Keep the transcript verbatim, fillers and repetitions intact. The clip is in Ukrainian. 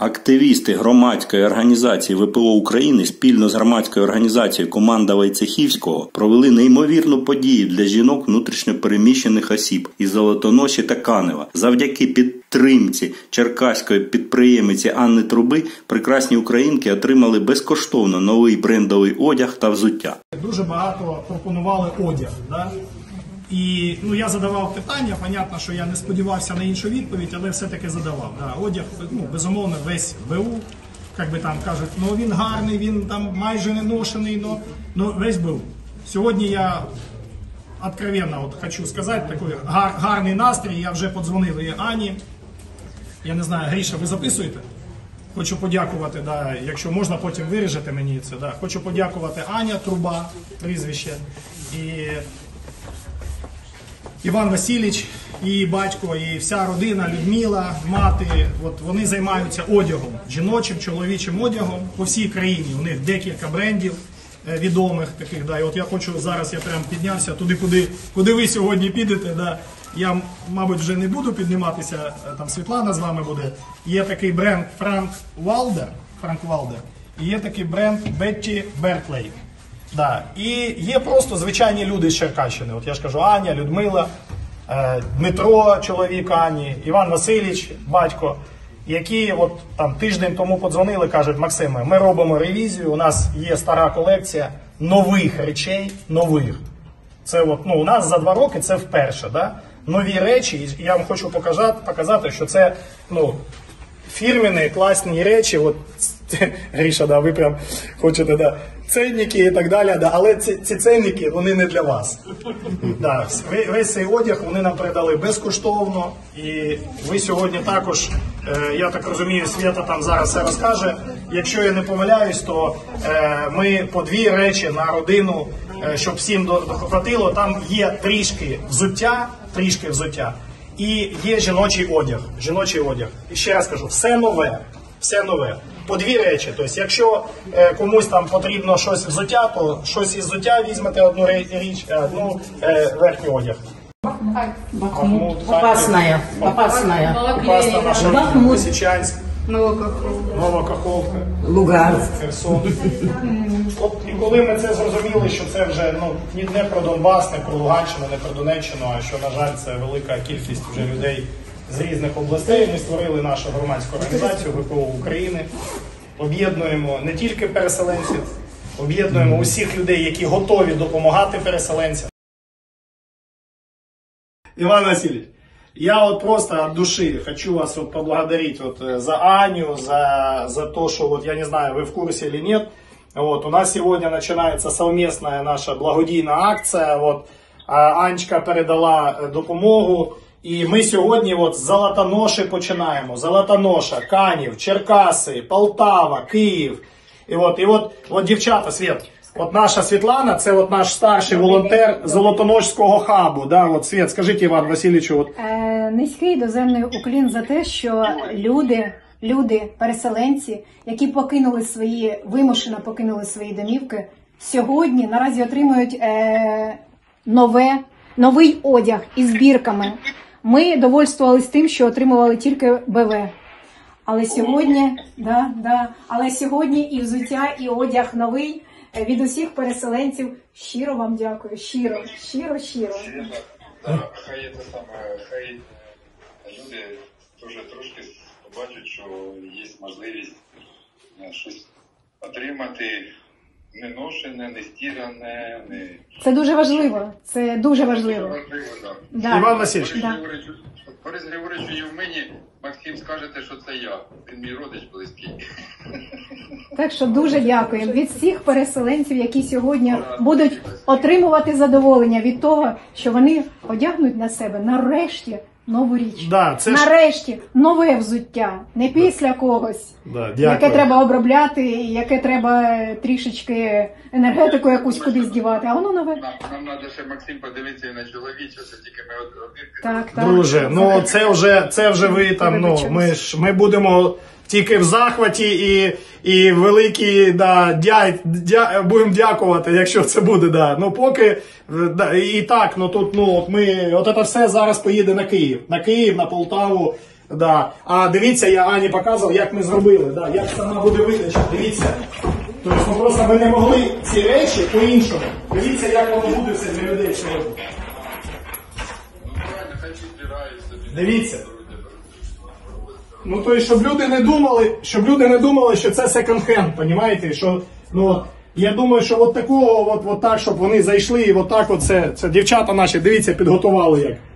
Активісти громадської організації ВПО України спільно з громадською організацією «Команда Войцехівського» провели неймовірну подію для жінок внутрішньопереміщених осіб із Золотоноші та Канева. Завдяки підтримці черкаської підприємиці Анни Труби прекрасні українки отримали безкоштовно новий брендовий одяг та взуття. Дуже багато пропонували одяг. Да? І ну, я задавав питання, понятно, що я не сподівався на іншу відповідь, але все-таки задавав. Да, одяг, ну, безумовно, весь БУ, як би там кажуть, ну він гарний, він там майже не ношений, но, но весь БУ. Сьогодні я откровенно от, хочу сказати, такий гар, гарний настрій, я вже подзвонив і Ані. Я не знаю, Гріша, ви записуєте? Хочу подякувати, да, якщо можна, потім виріжете мені це. Да. Хочу подякувати Аня Труба, прізвище, і Іван Васильович, її батько, і вся родина, Людмила, мати, от вони займаються одягом, жіночим, чоловічим одягом по всій країні. У них декілька брендів відомих таких. Да. І от я хочу, зараз я прям піднявся туди, куди, куди ви сьогодні підете. Да. Я, мабуть, вже не буду підніматися, там Світлана з вами буде. Є такий бренд Франк Валдер, Франк Валдер, і є такий бренд Бетті Берклей. Да. І є просто звичайні люди з Черкащини. От я ж кажу, Аня, Людмила, е, Дмитро, чоловік Ані, Іван Васильович, батько, які от там тиждень тому подзвонили, кажуть: Максиме, ми робимо ревізію, у нас є стара колекція нових речей, нових. Це от, ну, у нас за два роки це вперше, да? Нові речі, і я вам хочу показати, показати, що це, ну, фірмені, класні речі, от, Гріша, да, ви прям хочете, да, ценники і так далі, да, але ці, ці ценники, вони не для вас. Да, весь цей одяг вони нам передали безкоштовно, і ви сьогодні також, е, я так розумію, Свята там зараз все розкаже. Якщо я не помиляюсь, то е, ми по дві речі на родину, е, щоб всім дохватило, там є трішки взуття, трішки взуття, і є жіночий одяг, жіночий одяг. І ще раз кажу, все нове, все нове. По дві речі, тобто, якщо е, комусь там потрібно щось взуття, то щось із взуття візьмете одну річ, одну е, верхній одяг. Бахмут. Попасная. Попасная. Попасна наша, Лисичанськ, Новокаховка, Луганськ, Херсон. От, і коли ми це зрозуміли, що це вже, ну, не про Донбас, не про Луганщину, не про Донеччину, а що, на жаль, це велика кількість вже людей з різних областей, ми створили нашу громадську організацію ВПО України. Об'єднуємо не тільки переселенців, об'єднуємо усіх людей, які готові допомагати переселенцям. Иван Васильевич, я вот просто от души хочу вас вот поблагодарить вот за Аню, за, за то, что вот я не знаю, вы в курсе или нет. Вот, у нас сегодня начинается совместная наша благодійна акция. Вот, Анечка передала допомогу. І ми сьогодні от з Золотоноші починаємо. Золотоноша, Канів, Черкаси, Полтава, Київ. І от, і от, от дівчата, Світ, от наша Світлана, це от наш старший волонтер Золотоношського хабу. Да? От, Світ, скажіть Іван Васильовичу. От. Е, низький доземний уклін за те, що люди, люди, переселенці, які покинули свої, вимушено покинули свої домівки, сьогодні наразі отримують е, нове, новий одяг із збірками. Ми довольствувалися тим, що отримували тільки БВ. Але сьогодні, да, да, але сьогодні і взуття, і одяг новий від усіх переселенців. Щиро вам дякую, щиро, щиро, щиро. Хай це саме, хай люди теж трошки побачать, що є можливість щось отримати. Не ношене, не стіране, не... Це дуже важливо, це дуже важливо. Це важливо, так. Да. Іван Васильович. Да. Борис Григорович, і в мені, Максим, скажете, що це я. Він мій родич близький. Так що дуже дякуємо від всіх переселенців, які сьогодні будуть отримувати задоволення від того, що вони одягнуть на себе нарешті нову річ. Да, це нарешті нове взуття, не після когось, да, яке треба обробляти, яке треба трішечки енергетику якусь кудись дівати, а воно нове. Нам, нам треба ще, Максим, подивитися і на чоловіче, це тільки ми один. Так, так. Друже, ну це вже, це вже ви там, ну, ми ж, ми будемо тільки в захваті і, і великі, да, дя, дя, будемо дякувати, якщо це буде, да. Ну поки, да, і так, ну тут, ну, от ми, от це все зараз поїде на Київ, на Київ, на Полтаву, Да. А дивіться, я Ані показував, як ми зробили, да, як сама буде видача. Дивіться. Тобто ми просто ми не могли ці речі по-іншому. Дивіться, як воно буде все для людей сьогодні. Дивіться. Ну, то есть, щоб люди не думали, щоб люди не думали, що це секонд-хенд, понімаєте? Що, ну, я думаю, що от такого, от, от так, щоб вони зайшли і от так от це, це дівчата наші, дивіться, підготували як.